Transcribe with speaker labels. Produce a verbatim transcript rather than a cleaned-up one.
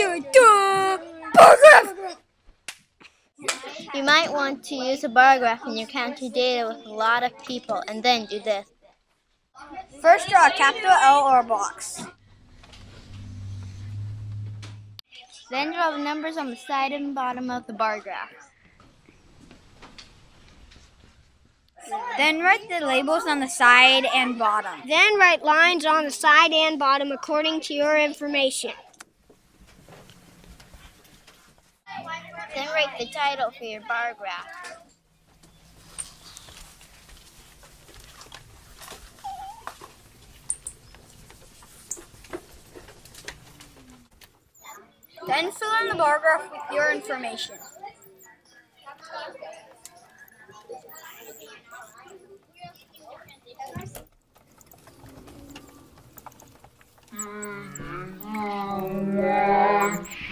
Speaker 1: dun, dun. Paragraph!
Speaker 2: You might want to use a bar graph when you counter data with a lot of people, and then do this.
Speaker 1: First, draw a capital L or a box.
Speaker 2: Then draw the numbers on the side and bottom of the bar graph.
Speaker 1: Then write the labels on the side and bottom.
Speaker 3: Then write lines on the side and bottom according to your information.
Speaker 2: Then write the title for your bar graph.
Speaker 1: Then fill in the bar graph with your information.
Speaker 4: Mm-hmm.